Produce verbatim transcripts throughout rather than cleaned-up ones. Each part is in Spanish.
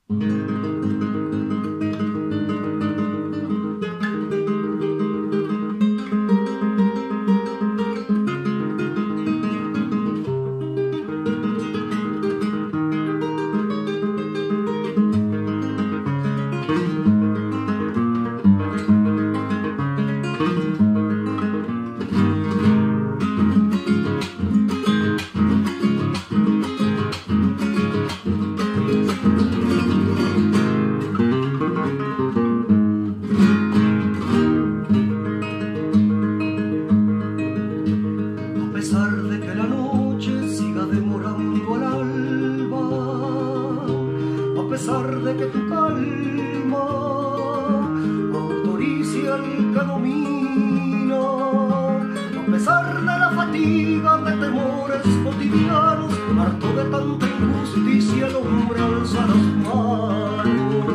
A pesar de que tu calma autorice al que domina, a pesar de la fatiga de temores cotidianos, harto de tanta injusticia el hombre alza las manos.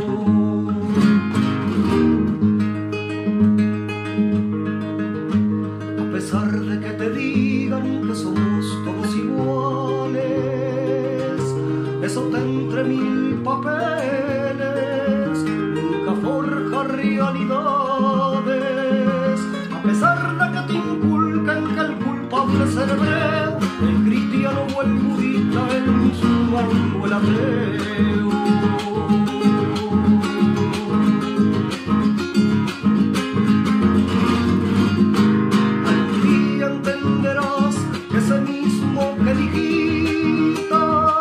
A pesar de que te digan que somos todos iguales, eso te entre mil papeles nunca forja realidades. A pesar de que te inculcan que el culpable es el hebreo, el cristiano o el budista, el musulmán o el ateo. Algún día entenderás que ese mismo que dijiste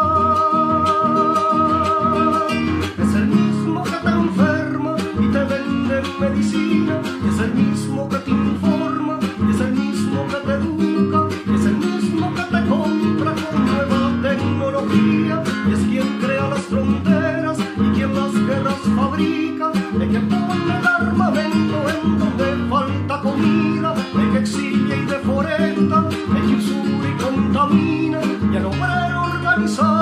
medicina, es el mismo que te informa, es el mismo que te educa, es el mismo que te compra con nueva tecnología, y es quien crea las fronteras y quien las guerras fabrica, el que pone el armamento en donde falta comida, el que exilia y deforesta, el que usura y contamina, y el obrero organizado